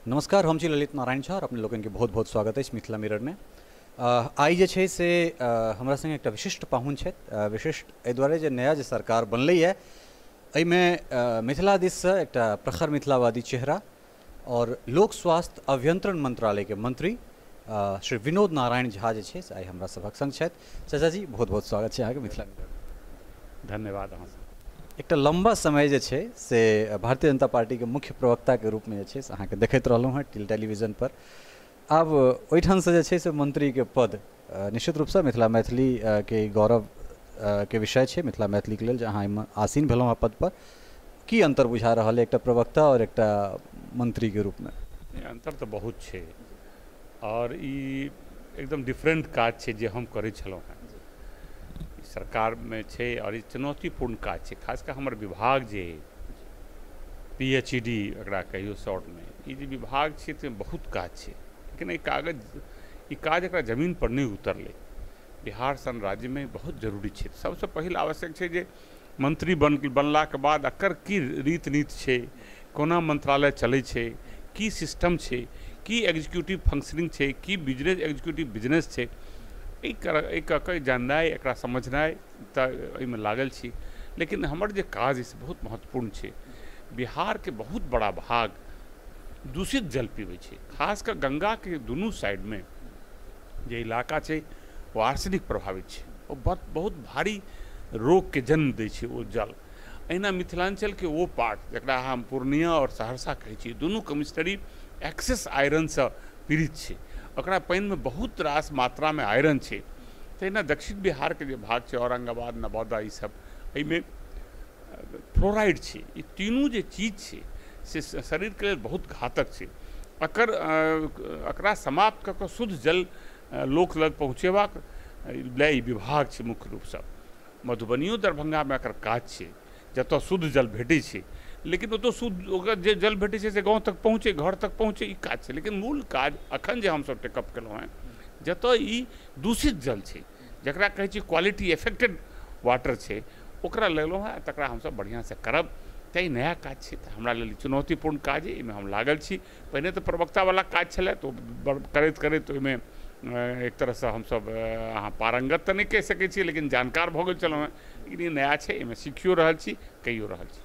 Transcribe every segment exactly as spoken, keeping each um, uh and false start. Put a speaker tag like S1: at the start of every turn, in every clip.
S1: नमस्कार, हम छी ललित नारायण झा और अपने लोगन के बहुत बहुत स्वागत है मिथिला मिरर में। आई जे छै से अ, हमरा संगे एकटा विशिष्ट पाहुन छथि। अ, विशिष्ट एहि दुआरे जे नया जे सरकार बनलै है एहिमे अ, मिथिला दिससँ एकटा प्रखर मिथिलावादी चेहरा और लोक स्वास्थ्य अभियंत्रण मंत्रालय के मंत्री अ, श्री विनोद नारायण झा जे छै से आइ हमरा सभक संग छथि। चाचा जी, बहुत बहुत स्वागत छै अहाँके मिथिला मिरर।
S2: धन्यवाद अहाँ
S1: एक लंबा समय जे छै से भारतीय जनता पार्टी के मुख्य प्रवक्ता के रूप में जे छै से अहाँके देखैत रहलहुँ हैं टेलीविजन पर। आब ओहिठाम से जे छै से मंत्री के पद अ, निश्चित रूप से मिथिला मैथिली अ, के गौरव अ, के विषय छै। मिथिला मैथिली के लेल जे अहाँ एहिमे आसीन भेलहुँ हैं पद पर, की अंतर बुझा रहल है एकटा प्रवक्ता और एकटा मंत्री के रूप में?
S2: अंतर तो बहुत छै और ई एकदम डिफरेंट काज छै जे हम करै छलहुँ हैं सरकार में छै और ई चुनौतीपूर्ण काज छै। खासकर हमर विभाग जे पी एच डी एकरा कहियो शॉर्ट में, ई जे विभाग छै तऽ बहुत काज छै, लेकिन ई कागज ई काज एकरा जमीन पर नहीं उतरले। बिहार सन राज्य में बहुत जरूरी छै। सबसे पहिल आवश्यक छै जे मंत्री बन बनला के बाद एकर की रीत नीति छै, कोना मंत्रालय चलै छै, की सिस्टम छै, की एग्जीक्यूटिव फंक्शनिंग छै, की बिजनेस एग्जीक्यूटिव बिजनेस छै, एक जाननाइ एकरा समझनाइ तऽ एहिमे लागल छी। लेकिन हमर जे काज है से बहुत महत्वपूर्ण छै। बिहार के बहुत बड़ा भाग दूषित जल पीबै छै, खासकर गंगा के दुनू साइड में जे इलाका छै वो आर्सेनिक प्रभावित छै। वो बहुत बहुत भारी रोग के जन्म दै छै वो जल। अहिना मिथिलांचल के वो पार्ट जकरा हम पूर्णिया और सहरसा कहै छी, दुनू कमिश्नरी एक्सेस आयरन से पीड़ित छै। ओकरा पानि में बहुत रास मात्रा में आयरन छै। तो एना दक्षिण बिहार के जे भाग छै, औरंगाबाद, नवादा, ई सब एहिमे फ्लोराइड छै। ई तीनू जे चीज छै से शरीर के लेल बहुत घातक छै। अकर एकरा समाप्त कऽ कऽ शुद्ध जल लोक लग पहुँचेबाक लेल ई विभाग छै मुख्य रूप से। मधुबनियो दरभंगा में एकर काज छै, जतऽ शुद्ध जल भेटै छै, लेकिन ओतऽ शुद्ध ओकर जे जल भेटै छै से गाँव तक पहुँचे, घर तक पहुँचे, ई काज छै। लेकिन मूल काज अखन जे हमसब टेकअप केलहुँ हैं, जतऽ ई दूषित जल छै, जकरा कहै छी क्वालिटी एफेक्टेड वाटर छै, ओकरा लेलहुँ हैं, तकरा हमसब बढ़िआँ से करब। तऽ ई नया काज छै, तऽ हमरा लेल चुनौतीपूर्ण काज है, एहिमे हम लागल छी। पहिने तऽ प्रवक्तावला काज छलै, तऽ करैत करैत ओहिमे एक तरहसँ हमसब अहाँ पारंगत तऽ नहि कहि सकै छी, लेकिन जानकार भऽ गेल छलहुँ हैं। लेकिन ई नया छै, एहिमे सिखियो रहल छी, कहियो रहल छी।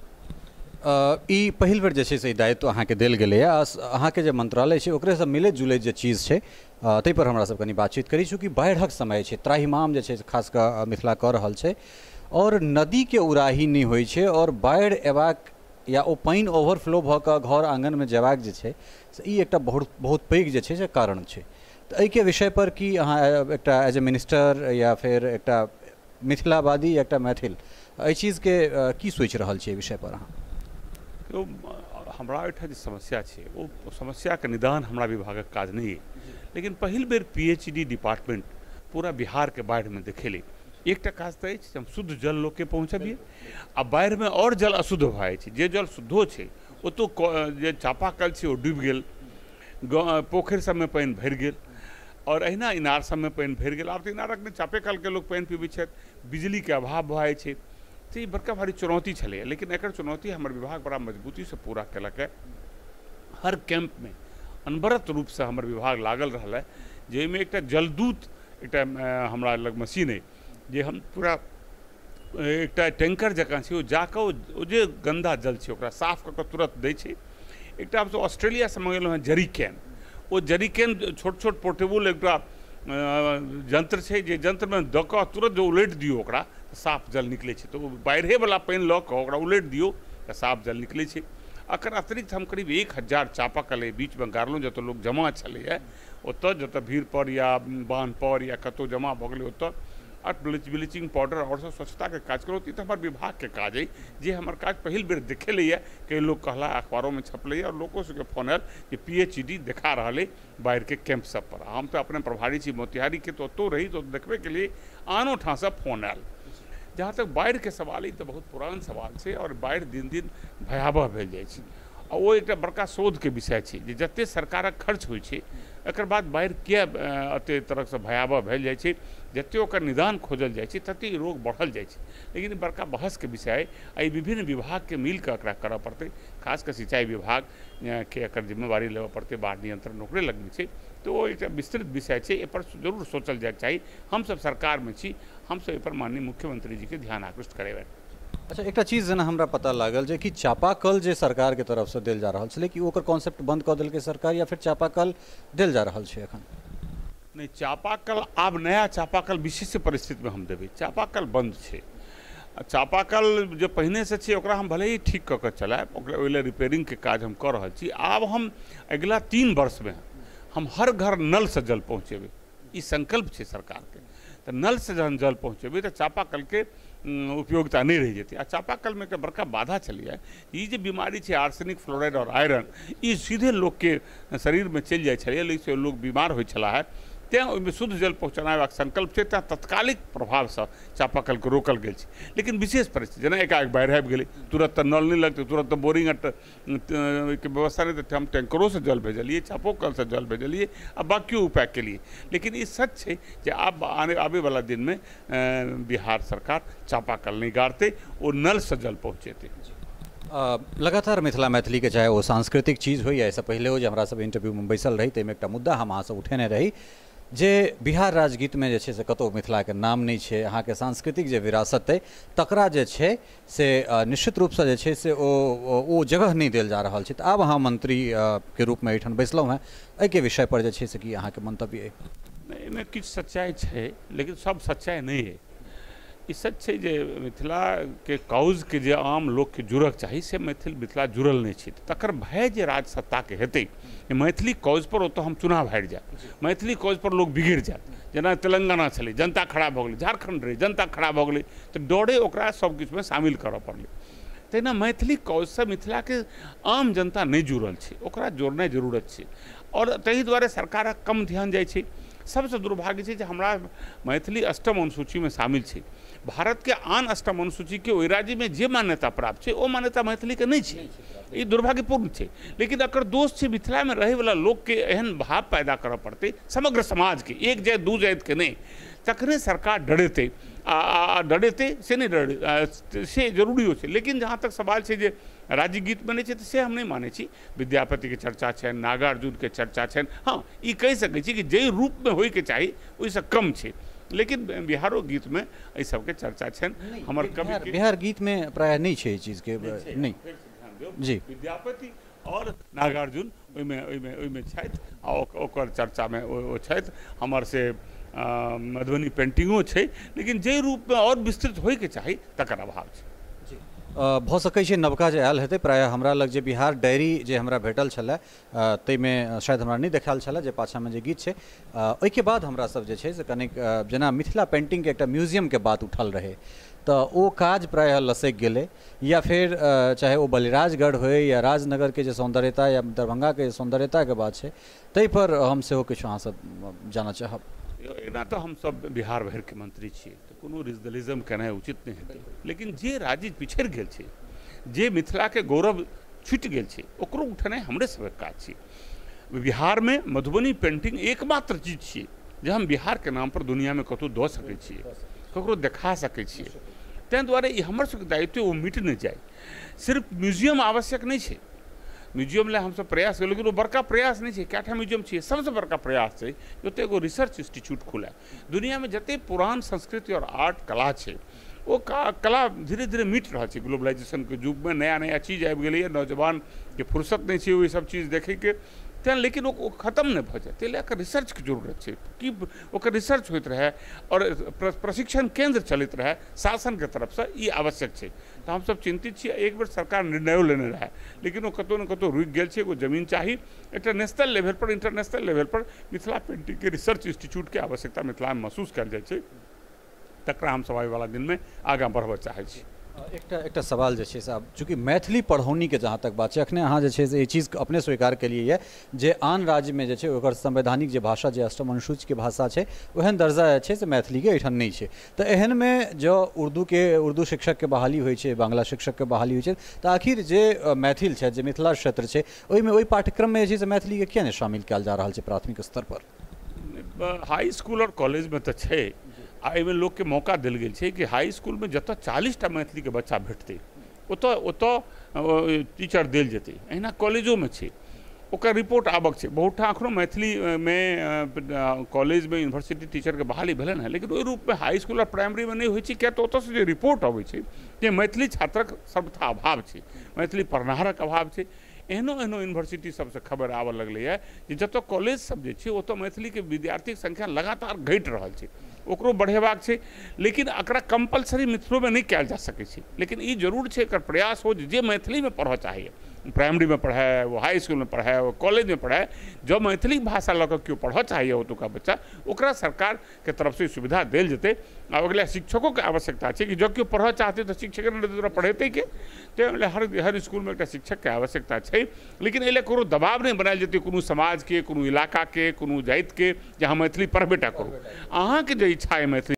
S1: ई पहिल बेर जे छै से दायित्व अहाँके देल गेलै है। अहाँके जे मंत्रालय छै ओकरेसँ मिलैत जुलैत जे चीज छै ताहि पर हमरा सब कनी बातचीत करी। चूँकि बाढ़िक समय छै, त्राहिमाम जे छै खास कऽ मिथिला कऽ रहल छै और नदी के उराही नहीं होइ छै और बाढ़ि एबाक या ओ पानि ओवरफ्लो भऽ कऽ घर आंगनमे जेबाक जे छै से ई एकटा बहुत बहुत पैघ जे छै से कारण छै। तऽ एहिके विषय पर की अहाँ एकटा एज ए मिनिस्टर या फिर एकटा मिथिलावादी या एकटा मैथिल एहि चीजके की सोचि रहल छियै विषय पर अहाँ?
S2: तो हमरा ओहिठाम जे समस्या छै वो समस्या के निदान हमरा विभागक काज नहीं है। लेकिन पहिल बेर पी एच डी डिपार्टमेंट पूरा बिहार के बाढ़ि में देखेले। एकटा काज तऽ अछि हम शुद्ध जल लोक के पहुँचबिए, आ बाढ़ि में और जल अशुद्ध भऽ जाइ छै। जे जल शुद्धो छै ओतौ जे चापाकल छै ओ डूबि गेल, पोखरि सबमे पानि भरि गेल, और अहिना इनार सबमे पानि भरि गेल। आब तऽ इनारक नहि चापेकल के लोक पानि पीबै छथि, बिजली के अभाव भऽ जाइ छै। तो ये बड़का भारी चुनौती छलै, लेकिन एकर चुनौती हमर विभाग बड़ा मजबूती से पूरा केलक है। हर कैंप में अनवरत रूप से हमर विभाग लागल रहल है, जाहिमे एकटा जलदूत एकटा हमरा लग मशीन है, जे हम पूरा एकटा टैंकर जकाँ छै, ओ जाकऽ ओ जे गंदा जल छै ओकरा साफ कऽ कऽ तुरंत दै छै। एकटा हमसब ऑस्ट्रेलिया से मंगेलहुँ हैं जरी कैन। ओ जरी कैन छोट छोट पोर्टेबल एकटा यंत्र छै, जे यंत्र में दऽ कऽ तुरंत जो उलटि दियौ ओकरा साफ जल निकलै छै। तो बाढ़िएवला पानि लऽ कऽ ओकरा उलटि दियौ तऽ साफ जल निकलै छै। एकर अतिरिक्त हम करीब एक हजार चापाकल बीच में गाड़लहुँ, जतऽ लोक जमा छलैए ओतऽ, जतऽ भीड़ पर या बान्ह पर या कतौ जमा भऽ गेलै ओतऽ, और ब्लीचिंग पाउडर और सब स्वच्छता के काज करो। ई तऽ हमर विभाग के काज है, जे हमर काज पहिल बेर देखेलैए। कई लोग कहला, अखबारों में छपलैए और लोगों सबके फोन आयल जे पी एच डी देखा रहा है बाढ़ि के कैंप सब पर। हम तो अपने प्रभारी छी मोतिहारी के, तो ओतौ रही तो देखबे के लिए आनो ठाँ से फोन आयल। जहाँ तक बाढ़ि के सवाल है तो बहुत पुरान सवाल है, और बाढ़ि दिन दिन भयावह भेल जाइ छै। और वो एक बड़का शोध के विषय छै, जे जते सरकारक खर्च होइ छै एकर बाद बाढ़ि किया एते तरह से भयावह भेल जाइ छै, जते ओकर निदान खोजल जाइ छै तते रोग बढ़ल जाइ छै। लेकिन ई बड़का बहस के विषय है, एहि विभिन्न विभाग के मिल के एकरा करऽ पड़तै, खास कर सिंचाई विभाग के एकर जिम्मेवारी लेबऽ पड़तै, बाढ़ नियंत्रण ओकरे लगमे छै। तो वो एक विस्तृत विषय छै, एहि पर जरूर सोचल जाए चाही। हम सब सरकार में छी, हम सब एहि पर माननीय मुख्यमंत्री जी के ध्यान आकृष्ट करेबै।
S1: अच्छा, एकटा चीज जेना हमरा पता लागल जे कि चापाकल जे सरकार के तरफ से देल जा रहल छलै कि ओकर कॉन्सेप्ट बंद कऽ देलकै सरकार, या फिर चापाकल देल जा रहल छै एखन?
S2: नहीं, चापाकल आब नया चापाकल विशेष परिस्थिति में हम देबै। चापाकल बंद छै। चापाकल जो पहिने से छै ओकरा हम भले ही ठीक कऽ के चलाएब, ओकरा ओहि रिपेयरिंग के काज हम कऽ रहल छी। आब हम अगिला तीन वर्ष में हम हर घर नल से जल पहुँचेबै, ई संकल्प छै सरकार के। तो नल से जहन जल पहुँचेबै तो चापाकल के उपयोगिता नहीं रह जेतै। आ चापाकल में एक बड़का बाधा चली है, ये जो बीमारी है आर्सेनिक, फ्लोराइड और आयरन, ये सीधे लोग के शरीर में चल जाए छलै, लेकिन लोग बीमार होइ छला है। तेँ ओहिमे शुद्ध जल पहुँचेबाक संकल्प छै, तेँ तत्कालिक प्रभाव से चापाकल के रोकल गेल छै। लेकिन विशेष परिस्थिति जेना एकाएक बाढ़ि आबि गेलै, तुरंत तऽ नल नहीं लगतै, तुरंत तऽ बोरिंग के व्यवस्था नहीं, तो हम टैंकरों से जल भेजलिए, चापोकल से जल भेजलिए, आ बाकियो उपाय के लिए। लेकिन ये सच है कि अब आने आबे वाला दिन में बिहार सरकार चापाकल नहीं गाड़ते, वो नल से जल पहुँचेते।
S1: लगातार मिथिला मैथिली के चाहे वो सांस्कृतिक चीज हो या ऐसा पहले हो, जो हमारा सब इंटरव्यू में बैसल रही, ताहिमे एकटा मुद्दा हम अहाँ सब उठेने रही जे बिहार राजगीत में जे छै से कतौ मिथिला के नाम नहीं छै। अहाँ के सांस्कृतिक जे विरासत है तकरा जे छै से निश्चित रूप से जे छै से ओ ओ जगह नहीं देल जा रहल छै। तऽ आब अहाँ मंत्री के रूप में एहिठाम बैसलहुँ हैं, एहिके विषय पर जे छै से की अहाँ के मंतव्य है?
S2: एहिमे किछु सच्चाई छै, लेकिन सब सच्चाई नहीं है। ई सच छै जे मिथिला के कॉज के जे आम लोग के जुड़क चाही से मैथिल मिथिला जुड़ल नहीं छै। तकर भय जे राज सत्ता के हेतै, मैथिली कॉज पर ओतऽ हम चुनाव हारि जायब, मैथिली कॉज पर लोग बिगड़ जायत। जेना तेलंगाना छलै, जनता खड़ा भऽ गेलै, झारखंड रही, जनता खड़ा भऽ गेलै, तऽ डरे ओकरा सब किछु में शामिल करऽ पड़लै। तहिना मैथिली कॉज से मिथिला के आम जनता नहीं जुड़ल छै, ओकरा जोड़नाइ जरूरत छै। और ताहि दुआरे सरकारक कम ध्यान जाइ छै। सबसे दुर्भाग्य छै जे हमरा मैथिली अष्टम अनुसूची में शामिल छै। भारत के आन अष्टम अनुसूची के ओहि राज्य में जे मान्यता प्राप्त छै, ओ मान्यता मैथिली के नहीं छै। ई दुर्भाग्यपूर्ण छै। लेकिन एकर दोष छै मिथिला में रहे वाला लोग के एहन भाव पैदा करऽ पड़तै, समग्र समाज के, एक जाति दू जाति के नहीं। तखने सरकार डरेतै, आ डरेतै से नहीं डरे से जरूरी हो छै। लेकिन जहाँ तक सवाल छै जे राज्य गीत में नहीं छै, से हम नहीं मानै छी। विद्यापति के चर्चा छनि, नागार्जुन के चर्चा छनि, हाँ ई कहि सकै छी कि जे रूप में होय के चाही ओहिसँ कम छै। लेकिन बिहारो गीत में एहि सबके चर्चा छनि। हमर कवि
S1: बिहार गीत में प्राय नहीं छै चीज के नहीं जी।
S2: विद्यापति और नागार्जुन ओहिमे ओहिमे ओहिमे छथि, आ ओकर चर्चा में ओ छथि। हमर से मधुबनी पेंटिंगो छै, लेकिन जे रूप में और विस्तृत होय के चाही तकर अभाव छै।
S1: भऽ सकै छै नवका जे आयल हेतै। प्राय हमरा लग जे बिहार डायरी जे हमरा भेटल छलै, ताहिमे शायद हमरा नहीं देखायल छलै जे पाछामे जे गीत छै। ओहिके बाद हमरा सब जे छै से कनिक जेना मिथिला पेंटिंग के एकटा म्यूजियम के बात उठल रहे, तऽ ओ काज प्रायः लसकि गेलै, या फिर चाहे वो बलिराजगढ़ होय या राजनगर के जे सौंदर्यता या दरभंगा के सौंदर्यता के बात छै, ताहि पर हम सेहो किछु अहाँ सब जानऽ चाहब।
S2: एना तो हम सब बिहार भर के मंत्री छियै, तो कोनो रिजनलिज्म कहनाइ उचित नहीं हेतै। लेकिन जे राज्य पिछड़ि गेल छै, जे मिथिला के गौरव छुटि गेल छै, ओकरो उठेनाइ हमरे सबके काज छै। बिहार में मधुबनी पेंटिंग एकमात्र चीज छियै जे हम बिहार के नाम पर दुनिया में कतौ दऽ सकै छियै, ककरो देखा सकै छियै। ताहि दुआरे ई हमर सबके दायित्व ओ मिट नहि जाय। सिर्फ म्यूजियम आवश्यक नहीं छै, म्यूजियम ले हम सब प्रयास करें, लेकिन वो बड़का प्रयास नहीं है। क्या म्यूजियम चाहिए? सबसे बड़का प्रयास है जो एगो रिसर्च इंस्टीट्यूट खुला। दुनिया में जते पुरान संस्कृति और आर्ट कला है, वो का कला धीरे धीरे मिट रहा है। ग्लोबलाइजेशन के युग में नया नया चीज आबि गेलै है, नौजवान के फुर्सत नहीं है वो सब चीज देखे के, तें लेकिन वो खत्म नहीं भऽ जाए। ताहि लए कऽ रिसर्च के जरूरत है कि ओकर रिसर्च होइत रहे और प्रशिक्षण केंद्र चलैत रहे शासन के तरफ से, ई आवश्यक है। तो हम सब चिंतित छी। एक बेर सरकार निर्णयो लेने रहे, लेकिन वो कतौ न कतौ रुकि गेल छै। एगो जमीन चाही, एक नेशनल लेवल पर, इंटरनेशनल लेवल पर मिथिला पेंटिंग के रिसर्च इंस्टीट्यूट के आवश्यकता मिथिला में महसूस कयल जाइ छै। तकरा हम सब आबै वाला दिन में आगाँ बढ़बऽ चाहै छी।
S1: एकटा एकटा सवाल जे छै से आब चूँकि मैथिली पढ़ौनी के जहाँ तक बात छै अखने अहाँ जे छै से ई चीज अपने स्वीकार केलिए ये जे आन राज्यमे जे छै ओकर संवैधानिक जे भाषा जे अष्टम अनुसूचिके भाषा छै ओहन दर्जा जे छै से मैथिलीके एहिठाम नहीं छै तऽ एहनमे जो उर्दूके उर्दू शिक्षकके बहाली होइ छै बांग्ला शिक्षकके बहाली होइ छै तऽ आखिर जे अ, मैथिल छै जे मिथिला क्षेत्र छै ओहिमे ओहि पाठ्यक्रममे जे छै से मैथिलीके किया नहि शामिल कयल जा रहल छै प्राथमिक स्तर पर।
S2: हाई स्कूल और कॉलेज में तो है आ एहिमे लोकके मौका देल गेल छै कि हाई स्कूल में जतऽ चालीस टा मैथिलीके बच्चा भेटतै ओतऽ ओतऽ टीचर देल जेतै। अहिना कॉलेजोमे छै ओकर रिपोर्ट आबक छै बहुत ठाम एखनो मैथिलीमे कॉलेजमे यूनिवर्सिटी टीचरके बहाली भेलनि हेँ लेकिन ओहि रूपमे हाई स्कूल और प्राइमरीमे नहि होइ छै किया तऽ ओतऽसँ जे रिपोर्ट अबै छै जे मैथिली छात्रक सर्वथा अभाव छै मैथिली पढ़नाहारक अभाव छै। एहनो एहनो यूनिवर्सिटी सबसे खबर आबऽ लगलैए जे जतऽ कॉलेज सब जे छै ओतऽ मैथिलीके विद्यार्थीके संख्या लगातार घटि रहल छै ओकरो बढ़ेबाक छै लेकिन एकरा कंपलसरी मिथिलोमे नहीं कयल जा सकै छै। लेकिन ई जरूर छै एकर प्रयास हो जे मैथिलीमे पढ़ऽ चाहैए प्राइमरी में पढ़ाए वो हाई स्कूल में पढ़ाए वो कॉलेज में पढ़ाए जो मैथिली भाषा लऽ कऽ केओ पढ़ऽ चाहैए ओतुका बच्चा ओकरा सरकारके तरफसँ सुविधा देल जेतै। आ ओकरा शिक्षकोके आवश्यकता छै कि जँ केओ पढ़ऽ चाहतै तऽ शिक्षक तोरा पढ़ेतै के ताहि हर हर स्कूलमे एकटा शिक्षकके आवश्यकता छै लेकिन एहि लेल कोनो दबाव नहि बनायल जेतै कोनो समाजके कोनो इलाकाके कोनो जातिके जे अहाँ मैथिली पढ़बेटा करू अहाँके जे इच्छा अइ मैथिली